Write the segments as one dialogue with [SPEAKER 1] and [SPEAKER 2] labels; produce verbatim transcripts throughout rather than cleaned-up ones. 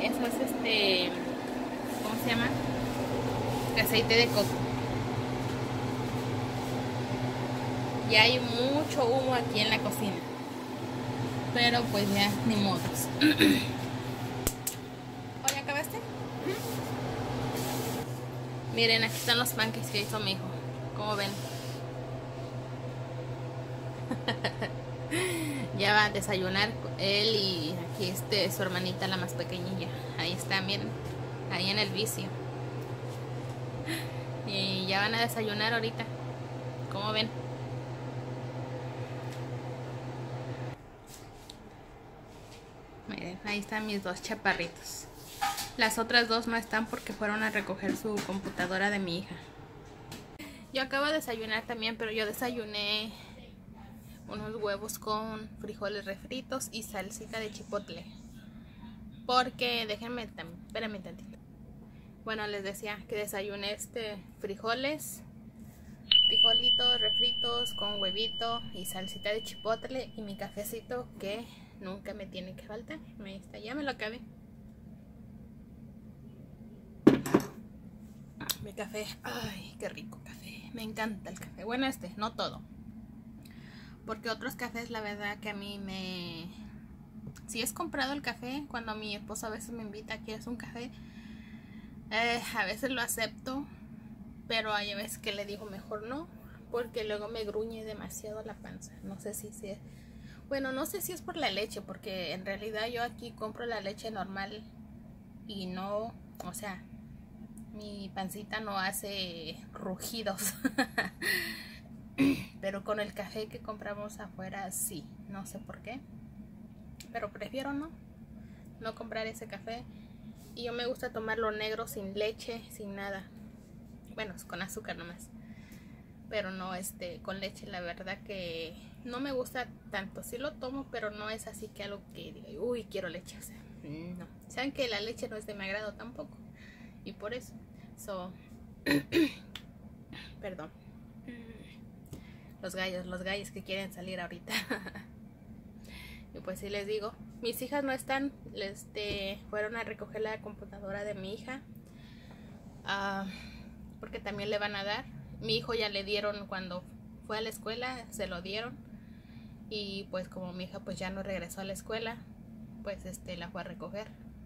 [SPEAKER 1] eso es este, ¿cómo se llama? Aceite de coco. Y hay mucho humo aquí en la cocina, pero pues ya ni modos. ¿Oye, acabaste? Miren, aquí están los pancakes que hizo mi hijo. ¿Cómo ven? Ya va a desayunar él y aquí este su hermanita, la más pequeñilla. Ahí está, miren, ahí en el vicio. Y ya van a desayunar ahorita. ¿Cómo ven? Miren, ahí están mis dos chaparritos. Las otras dos no están porque fueron a recoger su computadora de mi hija. Yo acabo de desayunar también, pero yo desayuné unos huevos con frijoles refritos y salsita de chipotle. Porque, déjenme, espérenme tantito. Bueno, les decía que desayuné este frijoles, frijolitos refritos con huevito y salsita de chipotle y mi cafecito que nunca me tiene que faltar. Ahí está, ya me lo acabé. Mi café, ay, qué rico café. Me encanta el café. Bueno, este, no todo. Porque otros cafés, la verdad que a mí me... Si es comprado el café, cuando mi esposo a veces me invita a que es un café, eh, a veces lo acepto, pero hay veces que le digo mejor no, porque luego me gruñe demasiado la panza. No sé si es... Bueno, no sé si es por la leche, porque en realidad yo aquí compro la leche normal y no, o sea, mi pancita no hace rugidos. Pero con el café que compramos afuera sí, no sé por qué, pero prefiero no no comprar ese café. Y yo me gusta tomarlo negro, sin leche, sin nada. Bueno, con azúcar nomás, pero no este con leche. La verdad que no me gusta tanto. Sí lo tomo, pero no es así que algo que diga, uy, quiero leche. O sea, no. Saben que la leche no es de mi agrado tampoco, y por eso so perdón. Los gallos, los gallos que quieren salir ahorita. Y pues sí les digo, mis hijas no están, este, fueron a recoger la computadora de mi hija, uh, porque también le van a dar. Mi hijo ya le dieron cuando fue a la escuela, se lo dieron. Y pues como mi hija pues ya no regresó a la escuela, pues este la fue a recoger.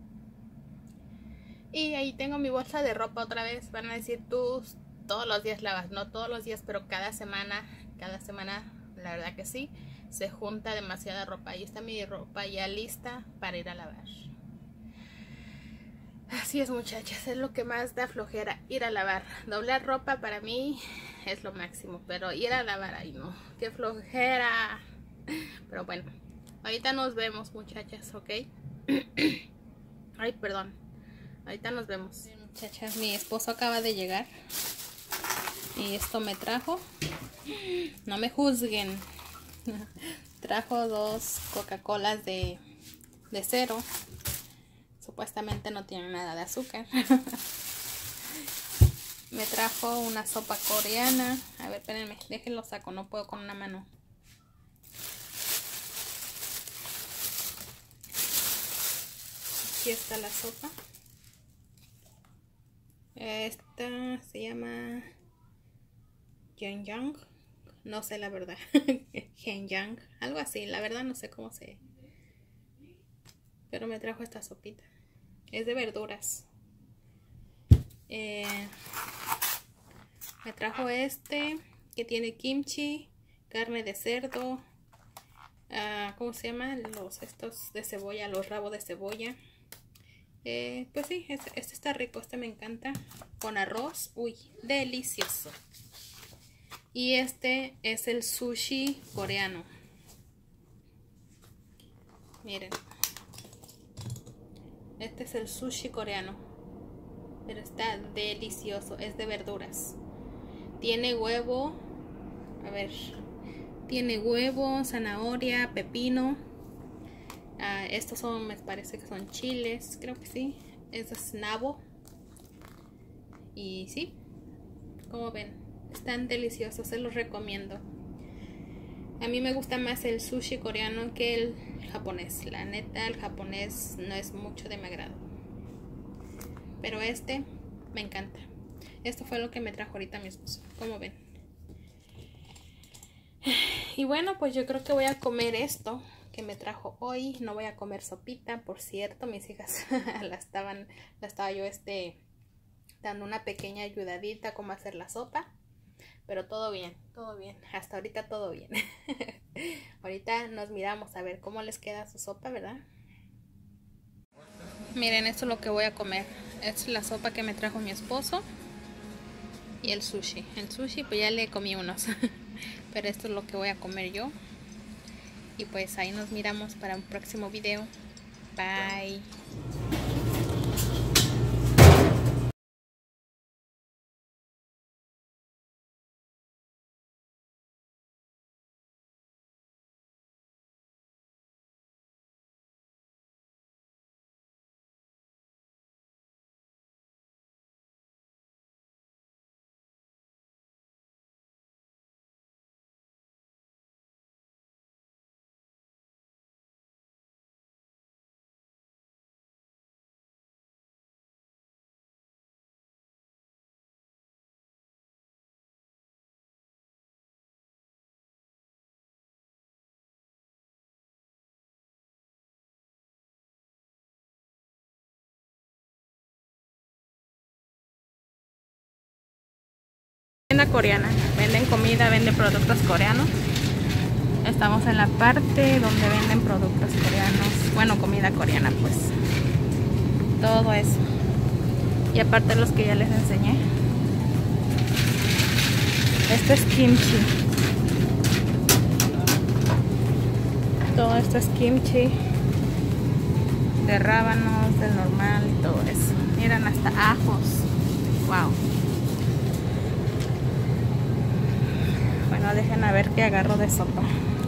[SPEAKER 1] Y ahí tengo mi bolsa de ropa otra vez. Van a decir, tú todos los días lavas. No todos los días, pero cada semana, cada semana, la verdad que sí, se junta demasiada ropa. Ahí está mi ropa ya lista para ir a lavar. Así es, muchachas, es lo que más da flojera, ir a lavar. Doblar ropa para mí es lo máximo, pero ir a lavar, ay no, qué flojera. Pero bueno, ahorita nos vemos, muchachas, ¿ok? Ay, perdón. Ahorita nos vemos. Bien, muchachas, mi esposo acaba de llegar y esto me trajo. No me juzguen. Trajo dos Coca-Colas de, de cero. Supuestamente no tienen nada de azúcar. Me trajo una sopa coreana. A ver, espérenme, déjenlo saco, no puedo con una mano. Aquí está la sopa. Esta se llama Yenjang. No sé la verdad. Yenjang, algo así. La verdad no sé cómo se... Pero me trajo esta sopita. Es de verduras. Eh, me trajo este que tiene kimchi, carne de cerdo. Uh, ¿Cómo se llama? Los estos de cebolla, los rabos de cebolla. Eh, pues sí, este, este está rico, este me encanta. Con arroz, uy, delicioso. Y este es el sushi coreano. Miren. Este es el sushi coreano. Pero está delicioso, es de verduras. Tiene huevo. A ver. Tiene huevo, zanahoria, pepino. Uh, estos son, me parece que son chiles, creo que sí. Este es nabo. Y sí, como ven, están deliciosos, se los recomiendo. A mí me gusta más el sushi coreano que el japonés. La neta, el japonés no es mucho de mi agrado. pero este me encanta. Esto fue lo que me trajo ahorita mi esposo, como ven. Y bueno, pues yo creo que voy a comer esto que me trajo hoy. No voy a comer sopita, por cierto, mis hijas la estaban, la estaba yo este dando una pequeña ayudadita cómo hacer la sopa. Pero todo bien, todo bien, hasta ahorita todo bien. Ahorita nos miramos a ver cómo les queda su sopa, ¿verdad? Miren, esto es lo que voy a comer. Esta es la sopa que me trajo mi esposo. Y el sushi. El sushi pues ya le comí unos. Pero esto es lo que voy a comer yo. Y pues ahí nos miramos para un próximo video. Bye. Tienda coreana, venden comida, venden productos coreanos. Estamos en la parte donde venden productos coreanos, bueno, comida coreana pues. Todo eso. Y aparte los que ya les enseñé. Esto es kimchi. Todo esto es kimchi. De rábanos, del normal y todo eso. Miren, hasta ajos. Wow. Bueno, dejen a ver qué agarro de sopa.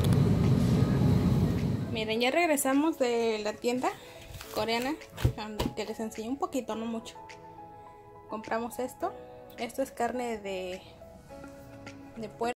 [SPEAKER 1] Miren, ya regresamos de la tienda coreana, que les enseñé un poquito, no mucho. Compramos esto. Esto es carne de, de puerco.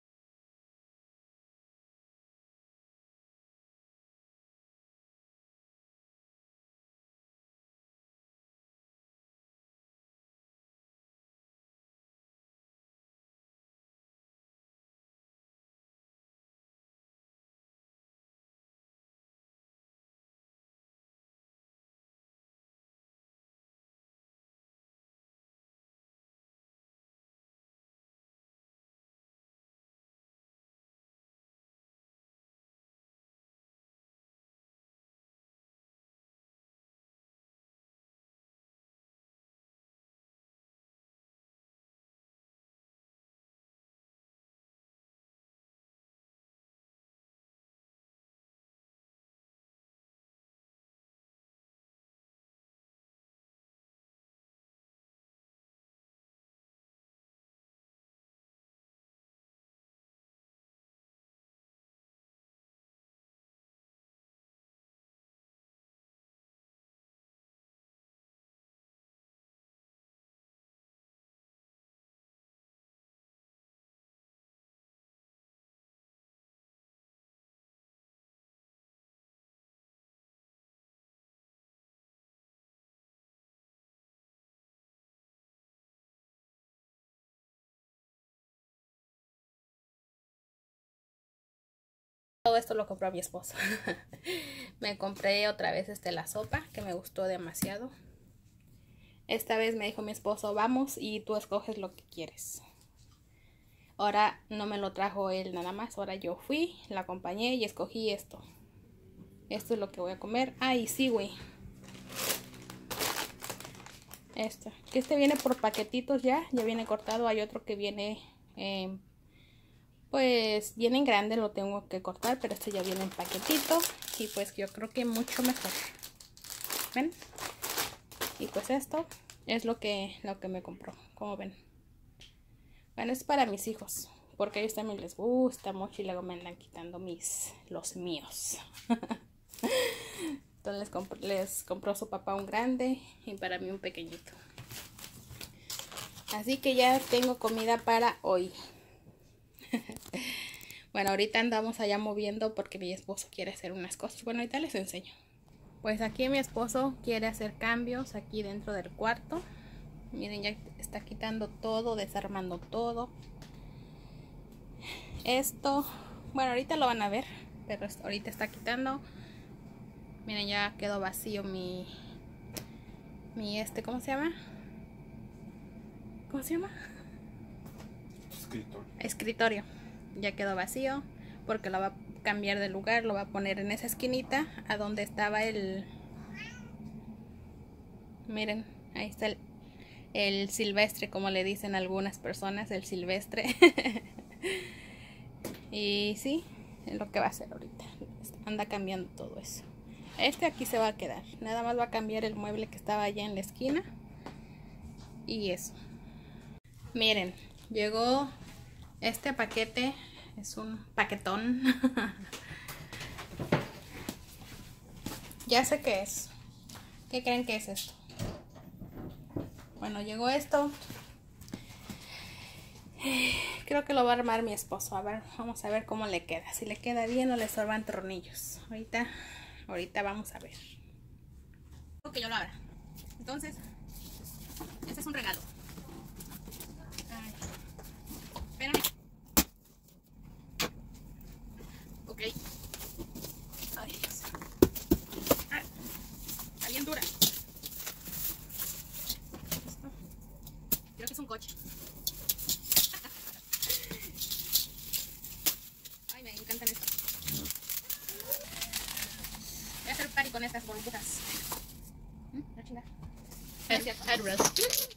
[SPEAKER 1] Todo esto lo compró mi esposo. Me compré otra vez este la sopa, que me gustó demasiado. Esta vez me dijo mi esposo, vamos y tú escoges lo que quieres. Ahora no me lo trajo él nada más, ahora yo fui, la acompañé y escogí esto. Esto es lo que voy a comer. Ay, sí, güey. Esto. Que este viene por paquetitos ya, ya viene cortado. Hay otro que viene... Eh, pues viene en grande, lo tengo que cortar, pero este ya viene en paquetito y pues yo creo que mucho mejor. ¿Ven? Y pues esto es lo que, lo que me compró, como ven. Bueno, es para mis hijos, porque a ellos también les gusta mucho y luego me andan quitando mis, los míos. Entonces les, comp les compró su papá un grande y para mí un pequeñito. Así que ya tengo comida para hoy. Bueno, ahorita andamos allá moviendo porque mi esposo quiere hacer unas cosas. Bueno, ahorita les enseño. Pues aquí mi esposo quiere hacer cambios aquí dentro del cuarto. Miren, ya está quitando todo, desarmando todo. Esto, bueno, ahorita lo van a ver, pero ahorita está quitando. Miren, ya quedó vacío mi, mi este, ¿cómo se llama? ¿Cómo se llama?
[SPEAKER 2] Escritorio.
[SPEAKER 1] Escritorio. Ya quedó vacío porque lo va a cambiar de lugar, lo va a poner en esa esquinita a donde estaba el... Miren, ahí está el, el silvestre, como le dicen algunas personas, el silvestre. Y sí, es lo que va a hacer ahorita. Anda cambiando todo eso. Este aquí se va a quedar. Nada más va a cambiar el mueble que estaba allá en la esquina. Y eso. Miren, llegó este paquete. Es un paquetón. Ya sé qué es. ¿Qué creen que es esto? Bueno, llegó esto. Creo que lo va a armar mi esposo. A ver, vamos a ver cómo le queda. Si le queda bien o le sorban tornillos. Ahorita, ahorita vamos a ver. Que yo lo abra. Entonces, este es un regalo. Ay, espérame. Ok. Ay, Dios. Ah, está bien dura. Esto. Creo que es un coche. Ay, me encantan estos. Voy a hacer party con estas burbujas. ¿Mm? La chingada. Headrest.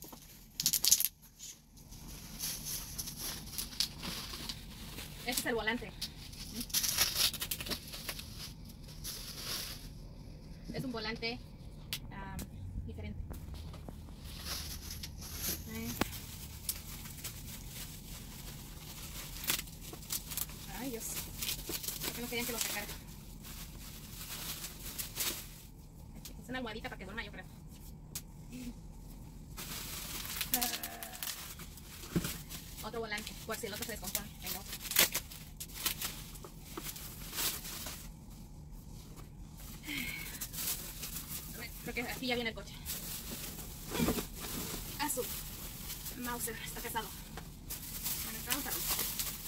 [SPEAKER 1] Este es el volante. Es un volante um, diferente. Eh. Ay, Dios. ¿Por qué no querían que lo sacara? Es una almohadita para que duerma, yo creo. Uh, otro volante, por si el otro se descompone. Venga, otro. A ver, creo que aquí ya viene el coche. Azul. Mauser, está pesado. Bueno, vamos a romper.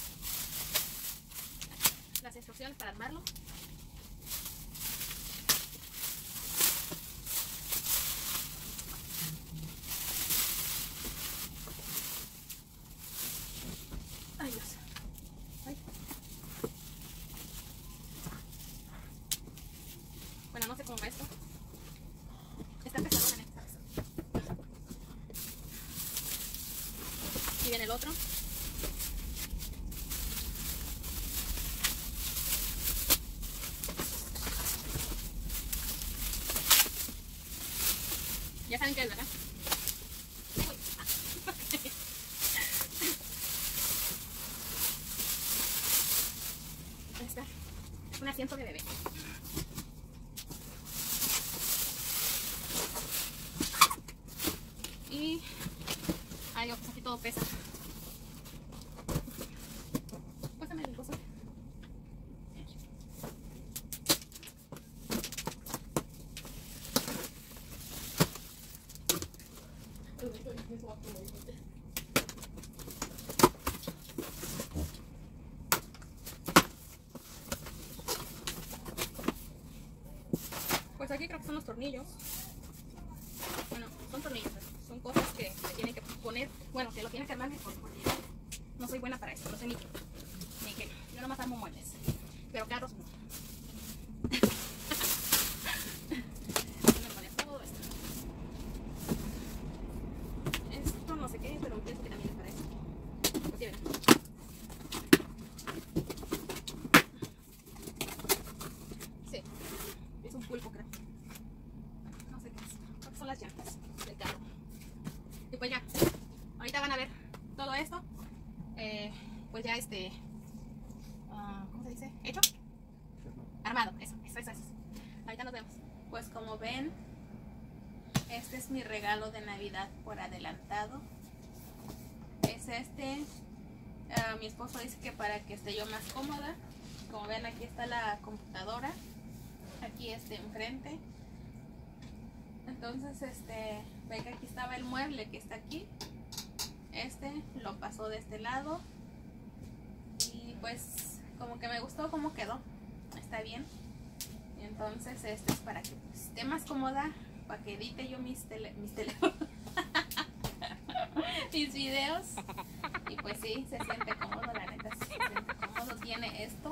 [SPEAKER 1] Las instrucciones para armarlo. Ay, Dios. Ay. Bueno, no sé cómo va esto. Está pesado, ¿no? Está pesado. Aquí viene el otro. Ya saben qué es, ¿verdad? Ahí está. Un asiento de bebé. Y... ay, Dios, pues aquí todo pesa. Pásame el coso. Pues aquí creo que son los tornillos. Bueno, son tornillos, son cosas que se tienen que poner. Bueno, que lo tienen que armar mejor, porque no soy buena para esto, no sé ni qué. Ni qué. Yo nomás armo muebles, pero carros no. Todo esto. Esto no sé qué, pero pienso que también es para eso. Pues sí, verán. Sí, es un pulpo, creo. No sé qué es. Creo que son las llantas del carro. Y pues ya, ahorita van a ver todo esto. Eh, pues ya este, uh, ¿cómo se dice? ¿Hecho? Armado, eso, eso, eso, eso. Ahorita nos vemos. Pues como ven, este es mi regalo de Navidad por adelantado. Es este. Uh, mi esposo dice que para que esté yo más cómoda. Como ven, aquí está la computadora. Aquí este enfrente. Entonces, este, Ve que aquí estaba el mueble que está aquí. Este lo pasó de este lado. Y pues como que me gustó cómo quedó. Está bien. Y entonces este es para que pues, esté más cómoda. Para que edite yo mis, tele, mis teléfonos. mis videos. Y pues sí, se siente cómodo, la neta. Se siente cómodo. Tiene esto.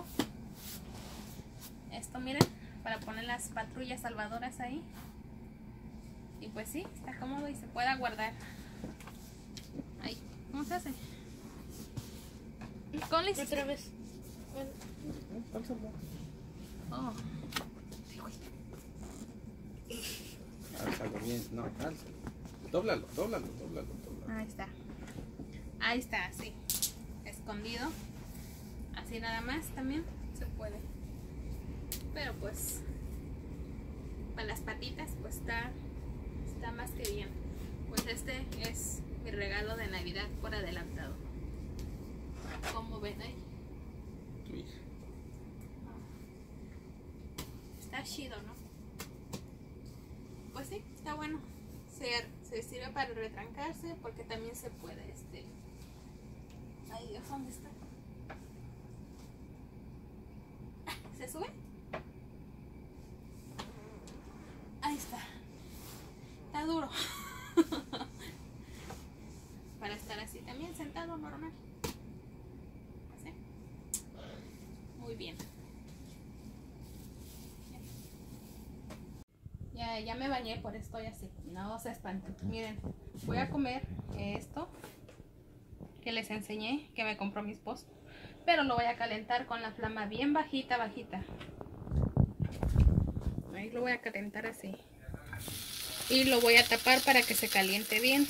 [SPEAKER 1] Esto miren. Para poner las patrullas salvadoras ahí. Y pues sí, está cómodo y se puede guardar. Ahí, ¿cómo se hace? ¿Cómo le hiciste?
[SPEAKER 2] Otra vez.
[SPEAKER 1] Oh.
[SPEAKER 3] Álzalo bien, no, álzalo. Dóblalo, dóblalo, dóblalo, dóblalo.
[SPEAKER 1] Ahí está. Ahí está, así. Escondido. Así nada más también se puede. Pero pues, para las patitas, pues está, está más que bien. Pues este es mi regalo de Navidad por adelantado. ¿Cómo ven ahí?
[SPEAKER 3] Tu hija.
[SPEAKER 1] Está chido, ¿no? Pues sí, está bueno. Se, se sirve para retrancarse porque también se puede, este... Ay Dios, ¿dónde está? ¿Se sube? Ahí está. Está duro. Para estar así también sentado normal. ¿Así? Muy bien. Ya, ya me bañé, por esto estoy así. No se espanten. Miren, voy a comer esto que les enseñé, que me compró mi esposo. Pero lo voy a calentar con la flama bien bajita, bajita. Ahí lo voy a calentar así. Y lo voy a tapar para que se caliente bien.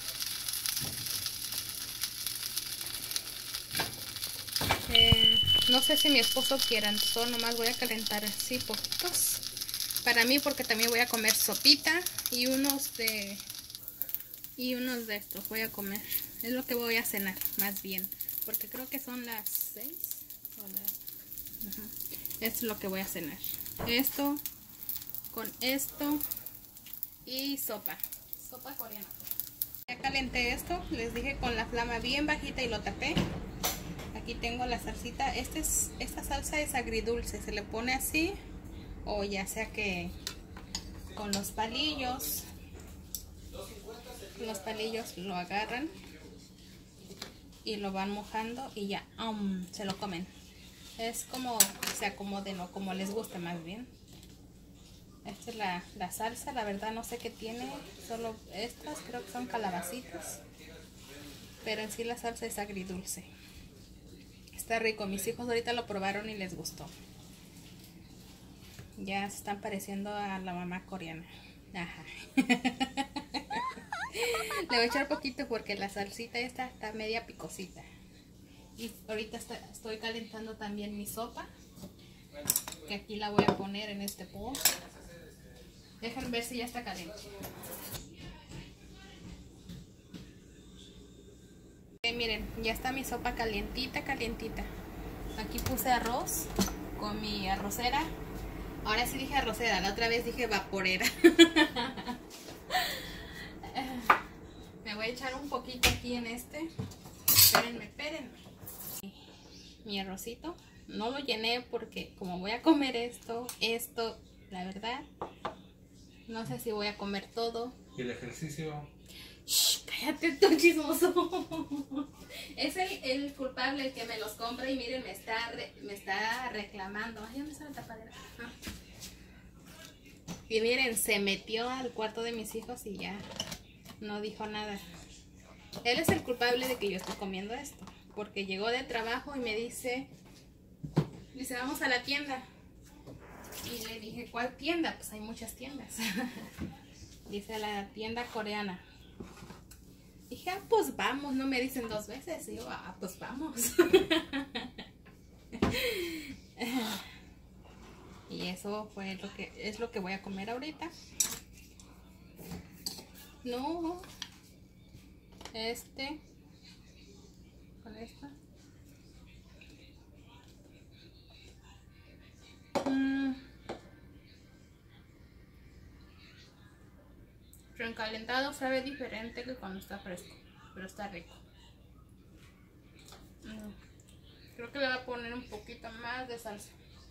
[SPEAKER 1] Eh, no sé si mi esposo quiera, entonces nomás voy a calentar así poquitos. Para mí, porque también voy a comer sopita y unos de y unos de estos voy a comer. Es lo que voy a cenar, más bien, porque creo que son las seis. O las... uh-huh. Esto es lo que voy a cenar. Esto con esto y sopa, sopa coreana. Ya calenté esto, les dije con la flama bien bajita y lo tapé. Aquí tengo la salsita. Este es, esta salsa es agridulce, se le pone así. O ya sea que con los palillos, los palillos lo agarran y lo van mojando y ya um, se lo comen. Es como se acomoden o como les guste más bien. Esta es la, la salsa, la verdad no sé qué tiene, solo estas creo que son calabacitas. Pero en sí la salsa es agridulce. Está rico, mis hijos ahorita lo probaron y les gustó. Ya se están pareciendo a la mamá coreana. Ajá. Le voy a echar poquito porque la salsita esta está media picosita. Y ahorita está, estoy calentando también mi sopa, que aquí la voy a poner en este bowl. Dejen ver si ya está caliente. Okay, miren, ya está mi sopa calientita, calientita. Aquí puse arroz con mi arrocera. Ahora sí dije arrocera, la otra vez dije vaporera. Me voy a echar un poquito aquí en este. Espérenme, espérenme. Mi arrocito. No lo llené porque como voy a comer esto, esto, la verdad, no sé si voy a comer todo.
[SPEAKER 3] ¿Y el ejercicio?
[SPEAKER 1] Shh, cállate tú, chismoso. Es el, el culpable el que me los compra y miren, me está, re, me está reclamando. Ay, ¿dónde está la tapadera? Ah. Y miren, se metió al cuarto de mis hijos y ya no dijo nada. Él es el culpable de que yo estoy comiendo esto. Porque llegó de trabajo y me dice, dice, vamos a la tienda. Y le dije, ¿cuál tienda? Pues hay muchas tiendas. Dice, la tienda coreana. Dije, ah, pues vamos, no me dicen dos veces. Y yo, ah, pues vamos. Y eso fue lo que es lo que voy a comer ahorita. No. Este. Con esta. Mm. Recalentado sabe diferente que cuando está fresco, pero está rico. Mm. Creo que le voy a poner un poquito más de salsa.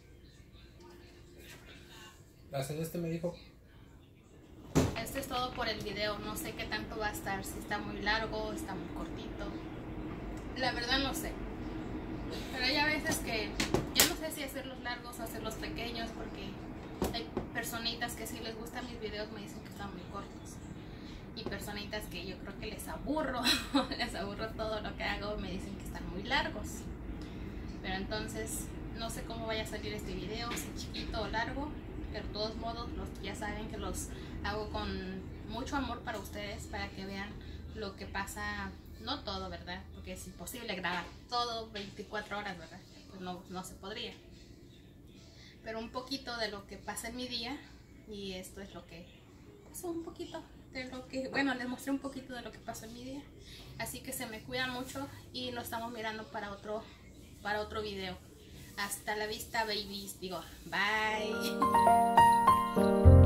[SPEAKER 3] La celeste me dijo.
[SPEAKER 1] Este es todo por el video, no sé qué tanto va a estar, si está muy largo, está muy cortito. La verdad no sé. Pero hay a veces que yo no sé si hacerlos largos o hacerlos pequeños, porque hay personitas que si les gustan mis videos me dicen que están muy cortos. Y personitas que yo creo que les aburro, les aburro todo lo que hago, me dicen que están muy largos. Pero entonces no sé cómo vaya a salir este video, si chiquito o largo, pero de todos modos los, ya saben que los hago con mucho amor para ustedes, para que vean lo que pasa, no todo, ¿verdad? Porque es imposible grabar todo veinticuatro horas, ¿verdad? Pues no, no se podría. Pero un poquito de lo que pasa en mi día, y esto es lo que pasó, un poquito de lo que, bueno, les mostré un poquito de lo que pasó en mi día. Así que se me cuidan mucho y nos estamos mirando para otro, para otro video. Hasta la vista, babies. Digo, bye.